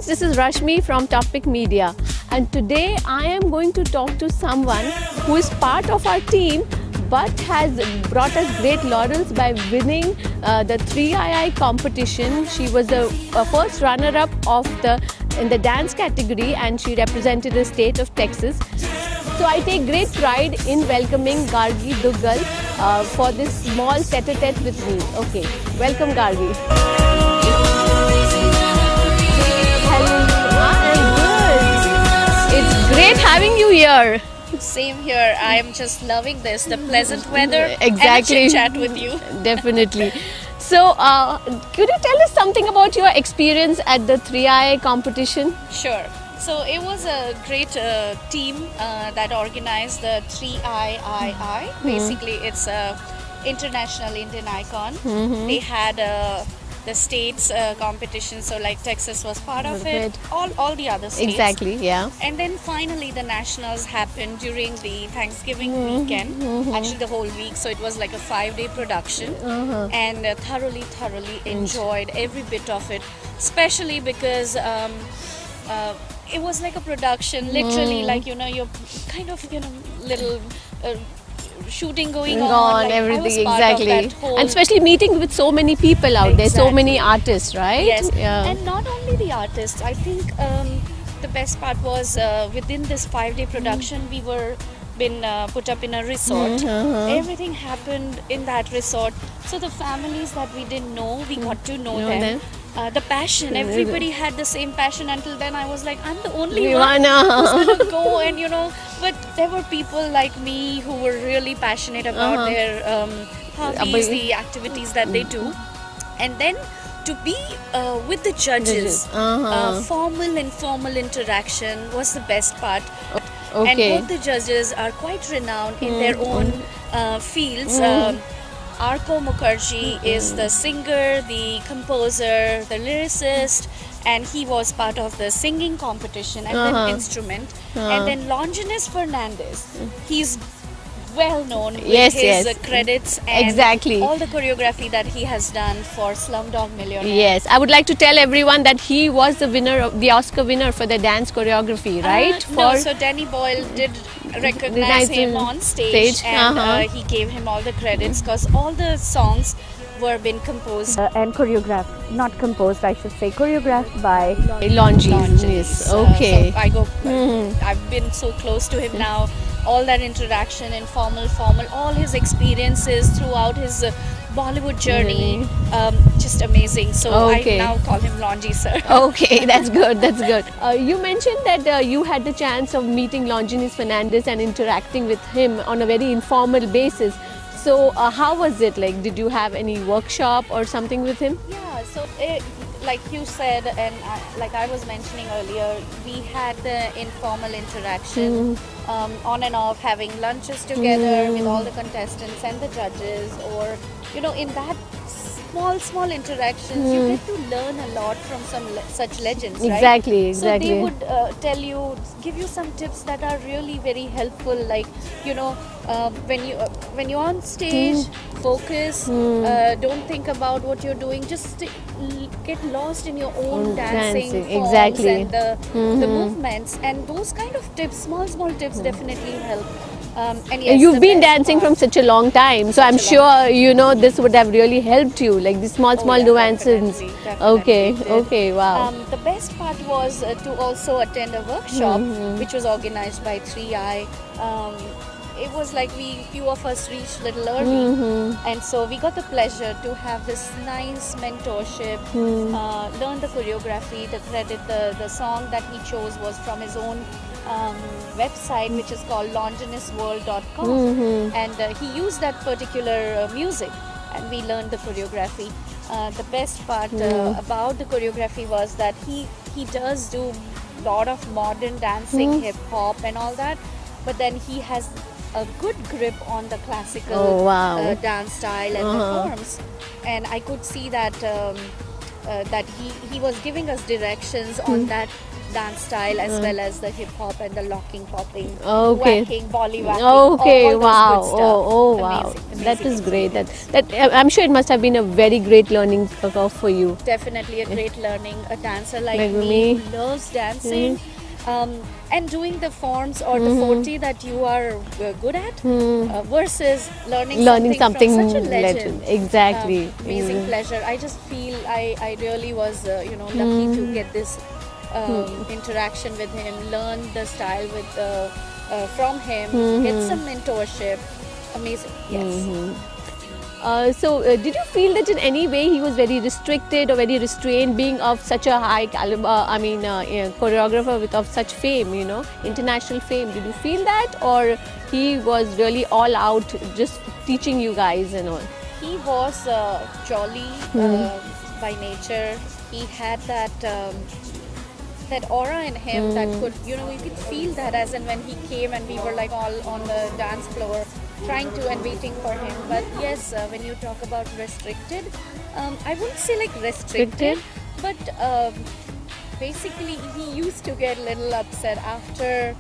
this is Rasshmi from Toppickmedia, and today I am going to talk to someone who is part of our team but has brought us great laurels by winning the 3II competition. She was the first runner-up in the dance category, and she represented the state of Texas. So I take great pride in welcoming Gargi Duggal for this small tete-a-tete with me. Okay, welcome Gargi. Hello, I'm good. It's great having you here. Same here. I am just loving this, the pleasant weather. Exactly. And a chit chat with you. Definitely. So, could you tell us something about your experience at the 3II competition? Sure. So it was a great team that organized the 3II. Basically, it's a international Indian icon. They had the states competition, so like Texas was part of it, all the other states. Exactly, yeah. And then finally the nationals happened during the Thanksgiving weekend, actually the whole week, so it was like a 5-day production, and thoroughly enjoyed every bit of it, especially because it was like a production, literally like, you know, you're kind of, you know, little shooting going on, like everything, exactly, and especially meeting with so many people out there, so many artists, right? Yes, yeah. And not only the artists, I think the best part was within this 5-day production, we were been put up in a resort. Everything happened in that resort, so the families that we didn't know, we got to know them. The passion, everybody had the same passion. Until then I was like, I'm the only one who's gonna go, and you know, but there were people like me who were really passionate about their hobbies, the activities that they do. And then to be with the judges, formal informal interaction was the best part. And both the judges are quite renowned in their own fields. Arko Mukherjee is the singer, the composer, the lyricist, and he was part of the singing competition and then instrument. And then Longinus Fernandes, he's well known with his credits and all the choreography that he has done for Slumdog Millionaire. Yes, I would like to tell everyone that he was the winner of the Oscar winner for the dance choreography, right? No, so Danny Boyle did recognize him on stage, and he gave him all the credits because all the songs were being composed and choreographed, not composed, I should say, choreographed by Longinus. Okay. So I've been so close to him now. All that interaction, informal, formal, all his experiences throughout his Bollywood journey, just amazing. So I now call him Longy sir. Okay, that's good, that's good. You mentioned that you had the chance of meeting Longinus Fernandes and interacting with him on a very informal basis. So how was it? Like, did you have any workshop or something with him? Yeah, so like you said, and like I was mentioning earlier, we had the informal interaction on and off, having lunches together with all the contestants and the judges, or you know, in that small interactions, you get to learn a lot from such legends, right? Exactly. So they would tell you, give you some tips that are really very helpful, like, you know, when you're on stage, focus, don't think about what you're doing, just get lost in your own dancing forms and the movements, and those kind of tips, small tips definitely help. And yes, you've been dancing from such a long time, so I'm sure you know this would have really helped you, like the small nuances. Okay, wow. The best part was to also attend a workshop which was organized by 3II. It was like few of us reached a little early, and so we got the pleasure to have this nice mentorship, learn the choreography, the song that he chose was from his own website, which is called longinusworld.com, and he used that particular music, and we learned the choreography. The best part about the choreography was that he does do a lot of modern dancing, hip hop and all that, but then he has a good grip on the classical dance style and the forms, and I could see that that he was giving us directions on that dance style as well as the hip hop and the locking, popping, Okay. whacking, volley whacking. Okay, all those wow. good stuff. Oh, wow. Amazing, That amazing is great. experience. I'm sure it must have been a very great learning curve for you. Definitely a great learning. A dancer like Like me me. who loves dancing. And doing the forms or the forte that you are good at versus learning something from such a legend. Exactly. Amazing pleasure. I just feel I really was lucky to get this interaction with him, learn the style from him, get some mentorship. Amazing. Yes. So, did you feel that in any way he was very restricted or very restrained, being of such a high caliber? Choreographer of such fame, international fame. Did you feel that, or he was really all out, just teaching you guys and all? He was jolly by nature. He had that aura in him that could, you could feel that as and when he came and we were like all on the dance floor trying to and waiting for him. But yes, when you talk about restricted, I wouldn't say like restricted, but basically he used to get a little upset after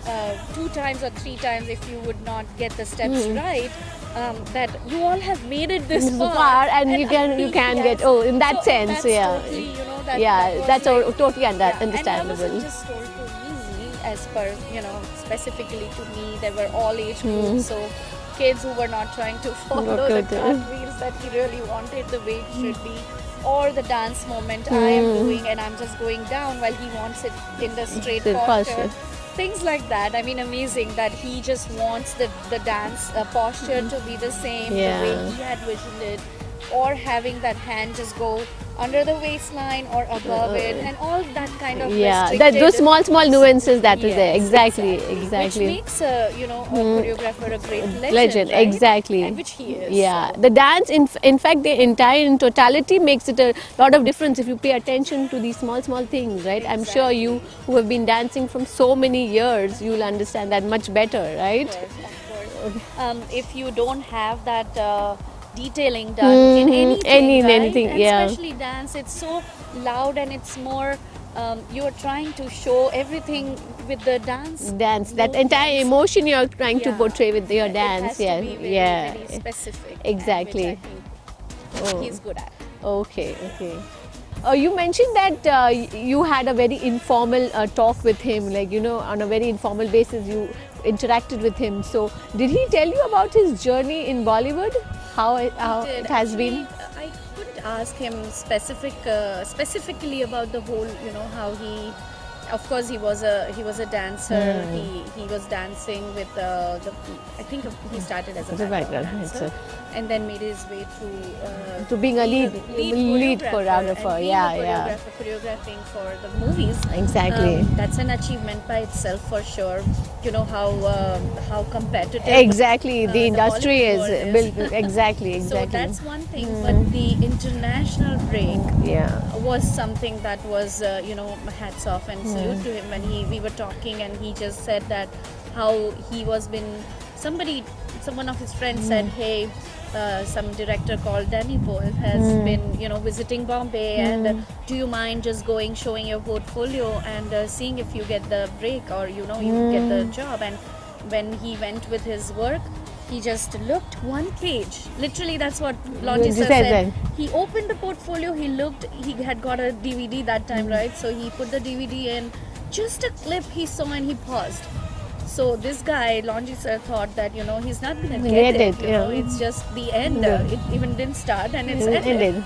2 times or 3 times if you would not get the steps right. That you all have made it this far and you can get in that sense, that's yeah. Totally, That's like, totally and that understandable. wasn't just told to me, as per specifically to me. They were all age groups, so kids who were not trying to follow the cartwheels that he really wanted the way it should be, or the dance moment I am doing and I'm just going down while he wants it in the straight posture. Things like that. I mean, amazing that he just wants the dance posture to be the same, the way he had visioned it, or having that hand just go under the waistline or above it, and all that kind of those small nuances that is there. Exactly. Which makes a choreographer a great legend, right? Exactly. And which he is. Yeah, the dance in fact the entire in totality makes it a lot of difference if you pay attention to these small things, right? I'm sure you who have been dancing from so many years, you'll understand that much better, right? Of course. If you don't have that detailing done in anything, right? Especially dance, it's so loud and it's more you're trying to show everything with the dance that entire emotion you're trying to portray with your dance. It has to be very specific, exactly, which I think he's good at. Okay. You mentioned that you had a very informal talk with him, like on a very informal basis you interacted with him. So did he tell you about his journey in Bollywood? How it has been? I couldn't ask him specifically about the whole, how he. Of course, he was a dancer. He was dancing with I think he started as a background dancer, and then made his way through to being a lead choreographer. Choreographing for the movies. Exactly. That's an achievement by itself for sure. You know how competitive. Exactly, the industry is built. Exactly. So that's one thing, but the international break was something that was hats off and salute to him. When we were talking and he just said that how he was someone of his friends said, hey, some director called Danny Boyle has been visiting Bombay, and do you mind just showing your portfolio and seeing if you get the break or you get the job. And when he went with his work, he just looked one page. Literally, that's what Longi sir said. He opened the portfolio, he looked, he had got a DVD that time, right? So he put the DVD in, just a clip he saw and he paused. So this guy, Longi sir, thought that, he's not going to get it. It's just the end. It even didn't start and it's ended.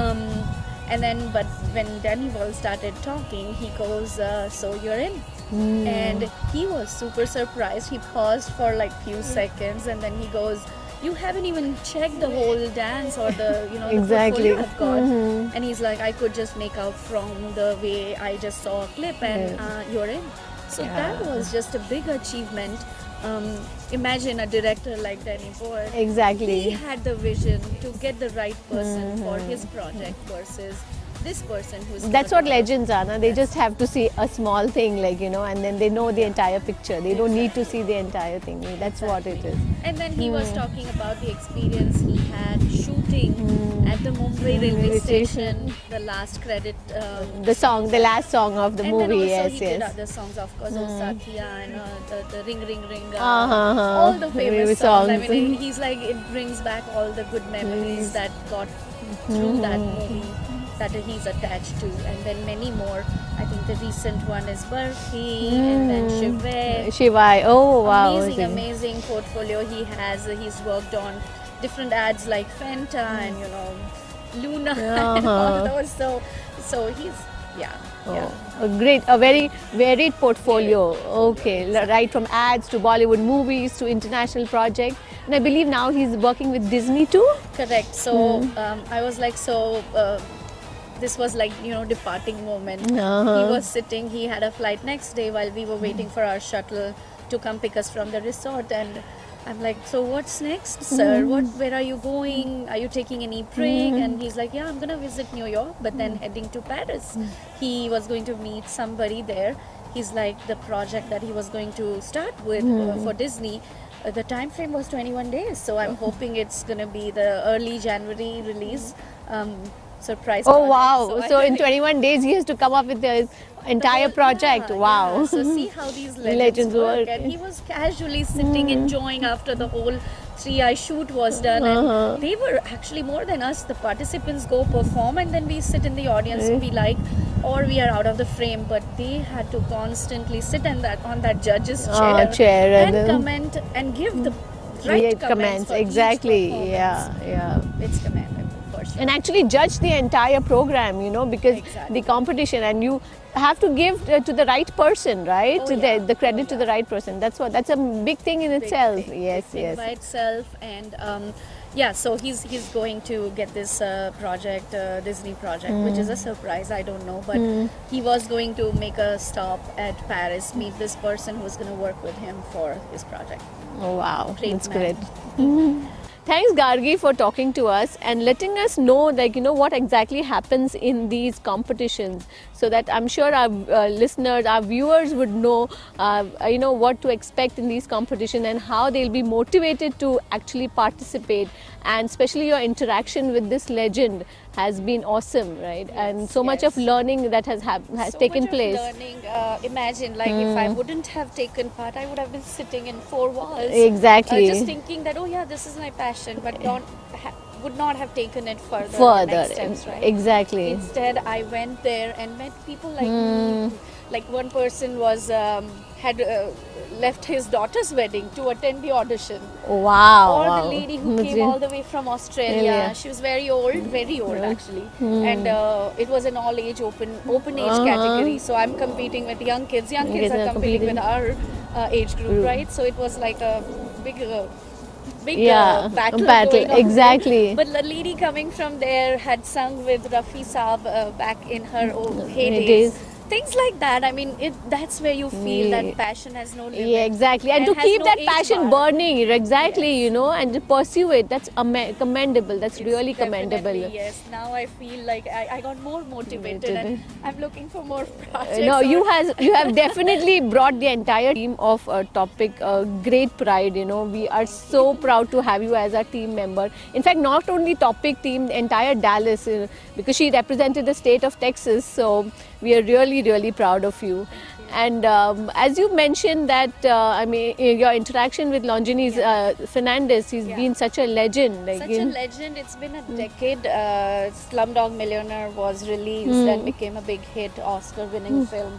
And then, but when Danny Boyle started talking, he goes, so you're in. And he was super surprised. He paused for like few seconds and then he goes, you haven't even checked the whole dance or the exactly. the portfolio I've got. And he's like, I could just make out from the way I just saw a clip and you're in. So that was just a big achievement. Imagine a director like Danny Boyle. Exactly. He had the vision to get the right person for his project versus this person who's. That's what legends are, na? They just have to see a small thing, like, you know, and then they know the entire picture. They don't need to see the entire thing. That's what it is. And then he was talking about the experience he had shooting at the Mumbai railway station, the last credit. The last song of the and movie, then also yes, he did yes. other songs, of course, Satya and the Ring Ring Ring, all the famous songs. I mean, he's like, it brings back all the good memories that got through that movie that he's attached to, and then many more. I think the recent one is Barfi, and then Shivai, oh wow. Amazing portfolio he has. He's worked on different ads like Fanta and, you know, Luna and all those. So he's, a very varied portfolio. Okay, right from ads to Bollywood movies to international projects, and I believe now he's working with Disney too. Correct. So I was like, this was like, you know, departing moment. He was sitting. He had a flight next day while we were waiting for our shuttle to come pick us from the resort, and I'm like, so what's next, sir? Where are you going? Are you taking any break? And he's like, yeah, I'm gonna visit New York, but then heading to Paris. He was going to meet somebody there. He's like, the project that he was going to start with for Disney, the time frame was 21 days. So I'm hoping it's gonna be the early January release. Surprise. Oh wow! So in 21 days he has to come up with the entire project. Wow! Yeah. So see how these legends work. And he was casually sitting, enjoying after the whole 3-eye shoot was done. And they were actually more than us. The participants go perform, and then we sit in the audience. We like, or we are out of the frame. But they had to constantly sit on that judge's chair and comment and give the right comments. Exactly. Yeah. It's commendable. And actually judge the entire program, you know, because the competition, and you have to give to the right person, right? The credit to the right person. That's a big thing in itself. Yes. By itself. And so he's going to get this project, Disney project, which is a surprise. I don't know, but he was going to make a stop at Paris, meet this person who's going to work with him for his project. Oh wow, that's great. Thanks, Gargi, for talking to us and letting us know, like, you know, what exactly happens in these competitions, so that I'm sure our listeners, our viewers would know, you know, what to expect in these competitions and how they'll be motivated to actually participate. And especially your interaction with this legend has been awesome, right? And so much of learning that has taken place. Learning, imagine, like, if I wouldn't have taken part, I would have been sitting in 4 walls. Exactly. Just thinking that, oh yeah, this is my passion, but would not have taken it further. Next steps, right? Exactly. Instead, I went there and met people like me. Like, one person was had left his daughter's wedding to attend the audition. Wow. Or the lady who came all the way from Australia. She was very old actually. And it was an all-age, open age category. So I'm competing with young kids. Young kids are competing with our age group, right? So it was like a big battle going on. Exactly. But the lady coming from there had sung with Rafi Saab back in her heydays. Things like that. I mean, that's where you feel that passion has no limit. Yeah, exactly. And to keep that passion burning, exactly, you know, and to pursue it, that's commendable. That's really commendable. Yes. Now I feel like I got more motivated and I'm looking for more projects. No, you have definitely brought the entire team of Toppick great pride. You know, we are so proud to have you as our team member. In fact, not only Toppick team, the entire Dallas, because she represented the state of Texas. So we are really proud of you. And as you mentioned that, I mean, your interaction with Longinus Fernandes, he's been such a legend. Like, such a legend. It's been a decade. Slumdog Millionaire was released and became a big hit, Oscar-winning film.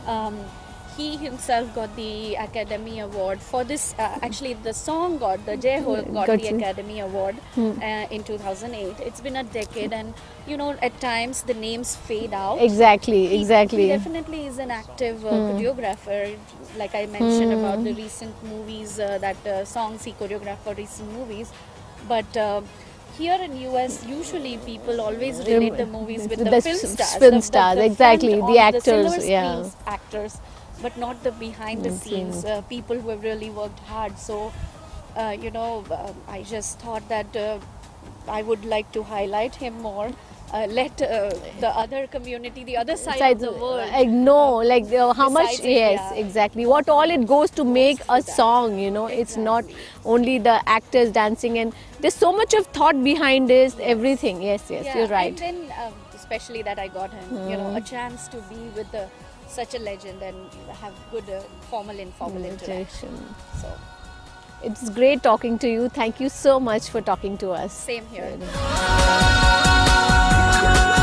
He himself got the Academy Award for this. Actually, the song the Jai Ho got the Academy Award in 2008. It's been a decade, and you know, at times the names fade out. Exactly. He definitely is an active choreographer. Like I mentioned about the recent movies, songs he choreographed for recent movies. But here in US, usually people always relate the movies with the film stars. Exactly, the actors. The actors. But not the behind the scenes people who have really worked hard. So, I just thought that I would like to highlight him more. let the other community, the other side of the world, know like how much, besides it, yes, yeah. exactly, what all it goes to make a song, you know. It's not only the actors dancing, and there's so much of thought behind this, everything. Yes, Yeah, you're right. And then especially that I got you know, a chance to be with such a legend and have good formal informal interaction. So it's great talking to you. Thank you so much for talking to us. same here.